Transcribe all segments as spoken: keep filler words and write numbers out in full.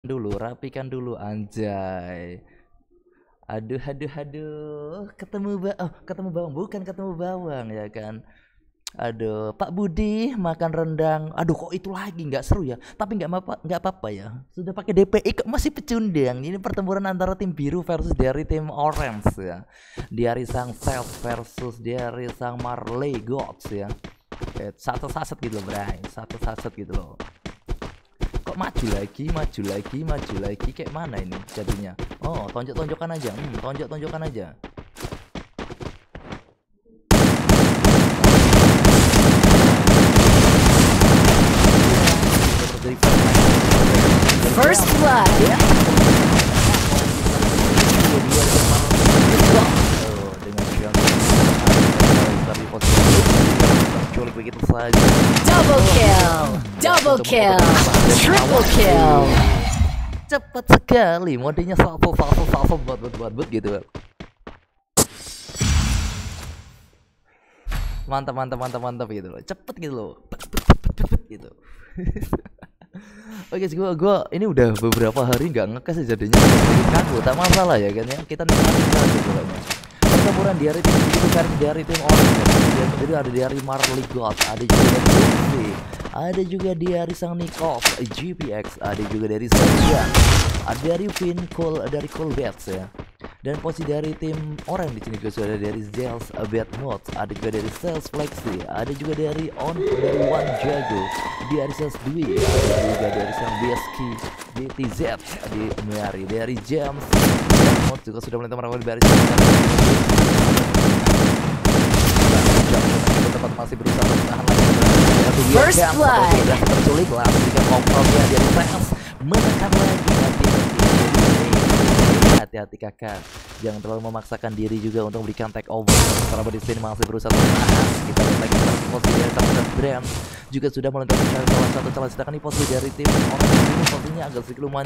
dulu, rapikan dulu, anjay. Aduh, aduh, aduh, ketemu ba oh, ketemu bawang, bukan ketemu bawang ya kan. Aduh, Pak Budi makan rendang. Aduh, kok itu lagi nggak seru ya? Tapi nggak apa nggak apa-apa ya. Sudah pakai D P I kok masih pecundang. Ini pertempuran antara tim biru versus dari tim orange ya. Dari sang Self versus dari sang Marley Gods ya. Satu saset gitu loh, Bray. Satu saset gitu loh. Kok maju lagi, maju lagi, maju lagi, kayak mana ini jadinya? Oh, tonjok-tonjokan aja, hmm, tonjok-tonjokan aja. First blood. Oh, dengan siang tapi posisi begitu saja. Double kill, double kill, triple kill. Cepat sekali, modenya salvo, salvo, salvo, buat, buat, buat, buat gitu. Mantap, mantap, mantap, mantap gitu loh. Cepet gitu loh, gitu. Oke, gue, gue ini udah beberapa hari nggak ngekes jadinya kaku, tak masalah ya kan ya. Kita nikmatin aja pokoknya. Pertempuran di hari tim itu kan dari tim orang, jadi ada dari Marley God, ada juga dari Luffy, ada juga dari sang Nikov G P X, ada juga dari Sanja, ada dari Vin Cole, dari Colbets ya. Dan posisi dari tim orang di sini juga sudah ada dari Zels Bad Mods, ada juga dari Sales Flexi, ada juga dari On dari One Jago, dari Sales Dwi, ada juga dari sang B S K B T Z, di Mary, dari James Mods juga sudah mulai merapat dari tempat masih berusaha bertahan lagi. First blood. Sudah terculik lah ketika komprominya dari fans menekan lagi hati-hati kakak, jangan terlalu memaksakan diri juga untuk memberikan take over. Karena di sini masih berusaha bertahan. Kita lihat lagi posisi dari Thomas Brand juga sudah melintasi salah satu celah, sedangkan di posisi dari tim orang ini posisinya agak sedikit lumayan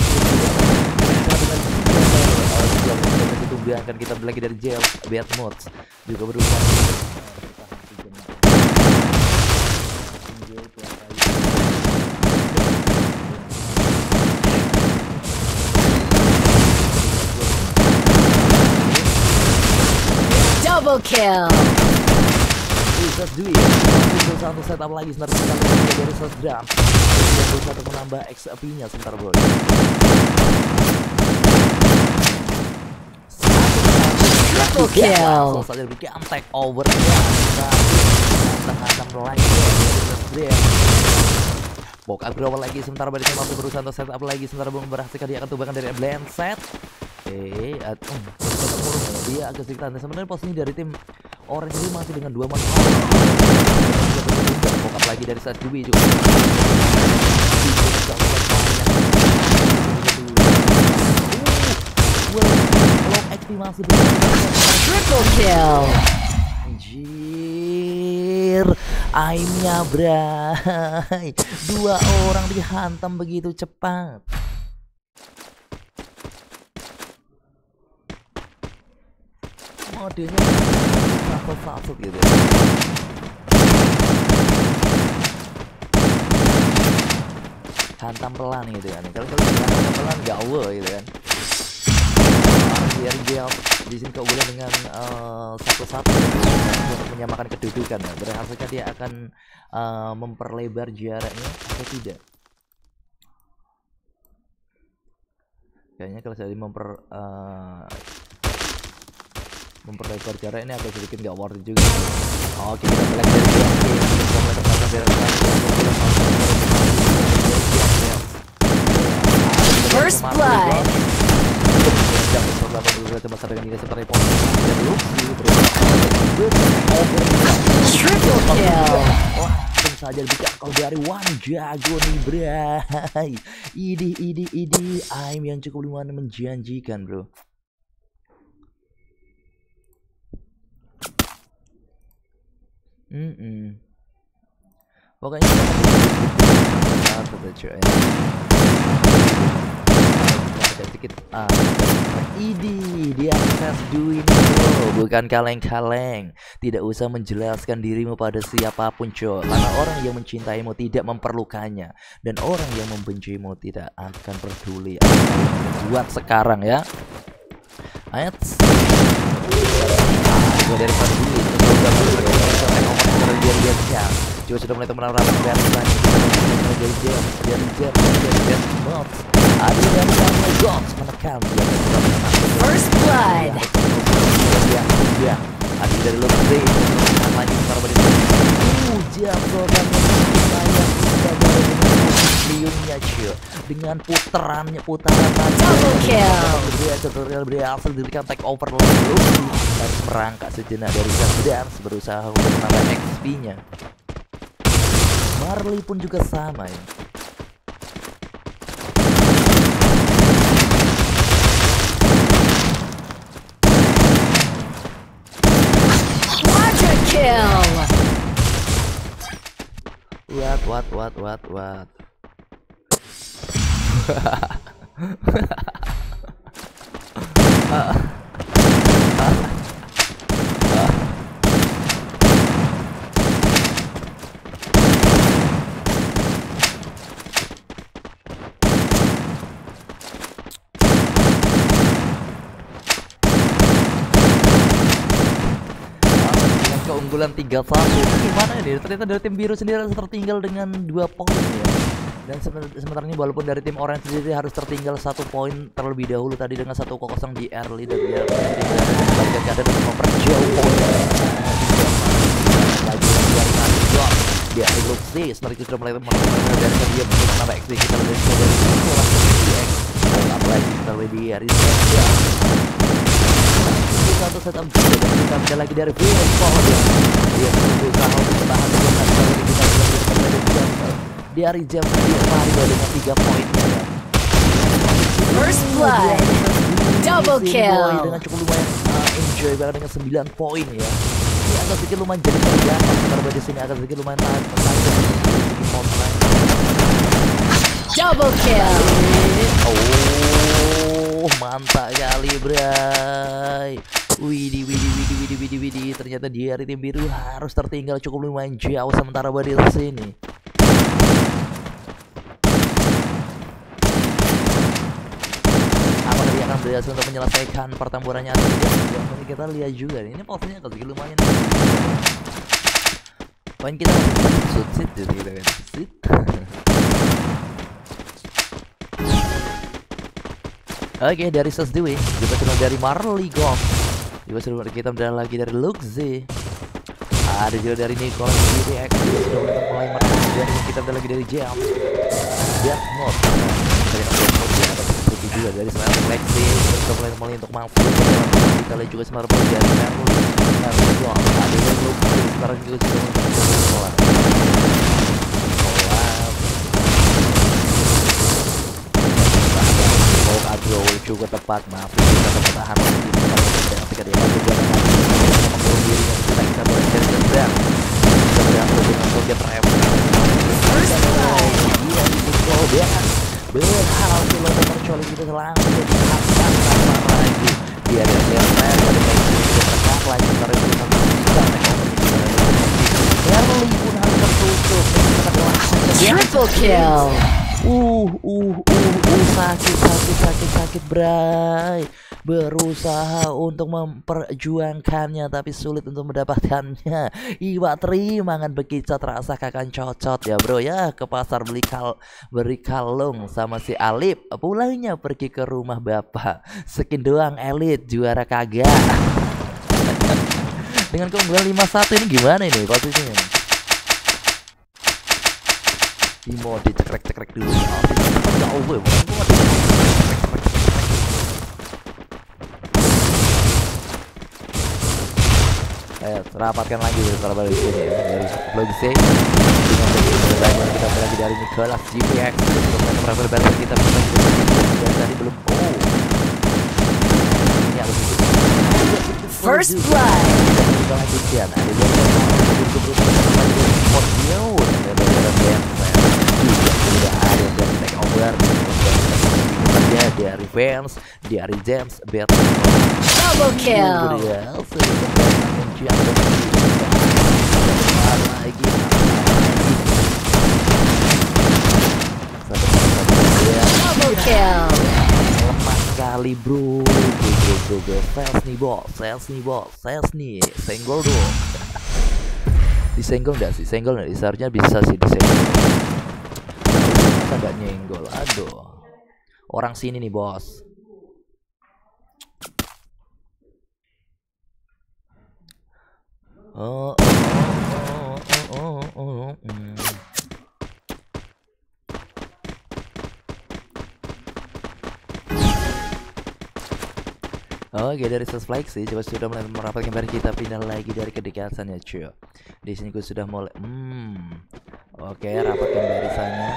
dengan itu biarkan kita lagi dari jail. Bad Mods juga berusaha Double kill. Bisa Dwi berusaha untuk setup lagi sebentar kita lihat dari Sosdam berusaha untuk menambah X P-nya sebentar bro. Triple kill. Langsung saja bikin take over ya. Tengah-tengah lagi Bokap berawal lagi sementara Badisnya masih berusaha untuk setup lagi sementara belum berhasil dia akan tumbangkan dari Blendset. Eh, aduh, dia agak sedikit aneh. Sebenarnya posisinya dari tim Orange ini masih dengan dua man. Bokap lagi dari Sas Dwi juga. Long X P masih triple kill. Anjir, aimnya bray. Dua orang dihantam begitu cepat. Modenya satu-satu gitu ya. Hantam pelan gitu kan. Kalau kalau hantam pelan gak wow gitu kan. Biar dia di sini keunggulan dengan satu-satu uh, untuk menyamakan kedudukan ya. Berhasilkah dia akan uh, memperlebar jaraknya atau tidak? Kayaknya kalau saya memper uh, memperlebar jarak ini agak sedikit nggak worth it juga. Oke, kita balik dari First blood. Triple kill. Langsung saja bisa kau dari One Jago nih bray. Idi idi idi aim yang cukup lumayan menjanjikan bro. Hmm, -mm. Pokoknya satu aja ya. Sedikit ah Idi, dia akses Dwi bro, bukan kaleng-kaleng. Tidak usah menjelaskan dirimu pada siapapun cok, karena orang yang mencintaimu tidak memerlukannya, dan orang yang membencimu tidak akan peduli apa yang buat sekarang ya. Ayat gue dari pas Dwi itu program gue dari dia dia juga sudah mulai teman orang dari banyak dari jam dari jam dari jam mod ada yang namanya gods menekan dia First blood. ya ya ada dari lo gede namanya para beri uh jam program yang kita baru dengan liunnya cuy dengan putarannya putaran Double kill. dia tutorial berhasil diberikan take over lalu dan merangkak sejenak dari Dance berusaha untuk menambah X P-nya. Marley pun juga sama ya. Quadra kill. What what what what what. Keunggulan tiga satu gimana ini? Ternyata dari tim biru sendiri harus tertinggal dengan dua poin ya. Dan sementara ini walaupun dari tim orange sendiri harus tertinggal satu poin terlebih dahulu tadi dengan satu kosong di early dan dia kembalikan keadaan dan memperjauh poin. Lagi dari nanti drop di akhir grup C. Sementara itu sudah mulai melakukan dari dia untuk menambah X P kita dari coba X. Apalagi kita lebih hari ini. Satu setup juga dan kita bisa lagi dari Phil Foden. Dia berusaha untuk bertahan dengan kali kita sudah dari jam dia mari dengan tiga poinnya ya. First blood. Double kill. Dengan cukup lumayan uh, enjoy banget dengan sembilan poin ya. Ini agak sedikit lumayan jadi perjalanan karena di sini agak sedikit lumayan tahan Double kill. Oh, mantap kali, bray. Widih, widih, widih, widih, widih, widih. Ternyata dia dari tim biru harus tertinggal cukup lumayan jauh sementara di sini. Apakah dia akan berhasil untuk menyelesaikan pertempurannya atau tidak? Yang kita lihat juga nih. Ini posnya agak sedikit lumayan. Poin kita masih shoot sit gitu kan. Sit. Oke, dari Sesdewi juga sudah dari Marley Golf juga sudah kita udah lagi dari Luxy, ada juga dari Nicholas D X juga sudah mulai merangkak dan kita udah lagi dari Jam Death Mode dari Death juga dari Smile Lexi kita sudah mulai mulai untuk mampu kita lihat juga Smile dari Marley Marley Golf ada dari Luxy sekarang juga sudah mulai Agro juga tepat, maaf kita bertahan ketika dia masuk ke dalam mengurung diri dan kita kita boleh dari dendam kita berhasil dengan Soldier Trap dia berhasil untuk mencolok kita langsung dihantam tanpa lagi dia ada Berman ada Maxi juga terkak lagi karena itu satu bisa Merly pun harus tertutup Triple kill. Uh, uh, uh, uh, sakit, sakit, sakit, sakit, bray. Berusaha untuk memperjuangkannya, tapi sulit untuk mendapatkannya. Iwa terima kan bekicot rasa kakan cocot ya bro ya. Ke pasar beli kal beri kalung sama si Alip. Pulangnya pergi ke rumah bapak. Skin doang elit, juara kagak. Dengan keunggulan lima satu ini gimana ini posisinya? Di mode cekrek-cekrek dulu ya. Jauh gue ayo rapatkan lagi para balik sini ya dari vlog C dengan kita lagi dari Nicholas G P X untuk para balik kita dan tadi belum oh ini harus First blood. kita lanjutkan ada juga sudah ada dari take over dia dari Vance, dari James, Bet. Double kill. Lagi. Double kill. Lemah sekali bro, bro, bro, bro, bro. Sales nih bos, sales nih bos, sales nih, senggol dong. Disenggol nggak sih? Senggol nggak? Seharusnya bisa sih disenggol. Masa nggak nyenggol? Aduh, orang sini nih bos. Oh, oh, oh, oh, oh, oh, mm. Oke, dari sih coba sudah mulai merapat kembali, kita pindah lagi dari kedekatan ya cuy. Di sini gue sudah mulai hmm. Oke, rapatkan barisannya.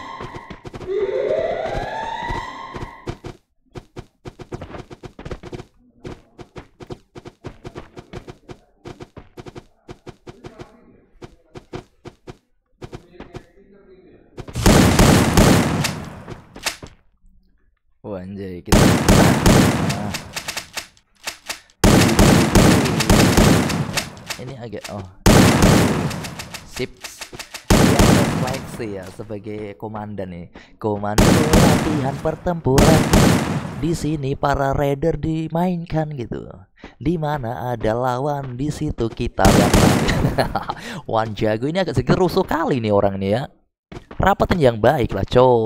Oh anjay, kita nah. Ini agak oh sip ya, refleksi ya sebagai komandan nih, komando latihan pertempuran. Di sini para raider dimainkan gitu, di mana ada lawan di situ kita bakal Wan jago ini agak sedikit rusuh kali nih orang nih ya, rapatin yang baik lah cow.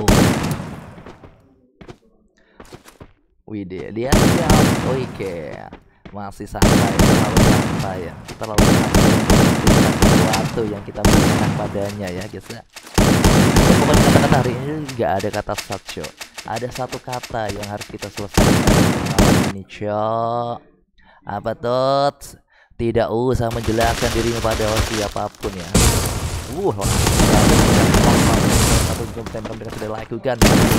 Widih, dia siap. Oke, masih santai, terlalu santai ya, terlalu santai dengan sesuatu yang kita berikan padanya ya guys ya. Pokoknya kata-kata hari ini nggak ada kata satcho, ada satu kata yang harus kita selesaikan malam ini cok. Apa tuh? Tidak usah menjelaskan dirimu pada siapapun ya. Uh, satu jam tembak mereka sudah lakukan.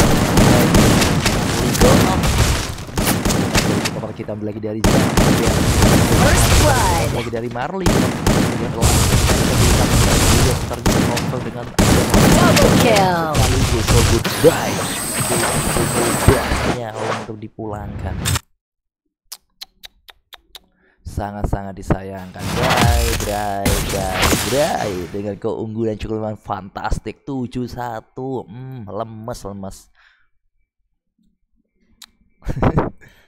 Kita ambil lagi dari Jam, First blood. lagi dari Marley, dengan dengan Double kill. sekaligus so good die, mudahnya untuk dipulangkan, sangat-sangat disayangkan. Bray, bray, bray, bray, dengan keunggulan cukup fantastik tujuh satu. Hmm, lemes lemes.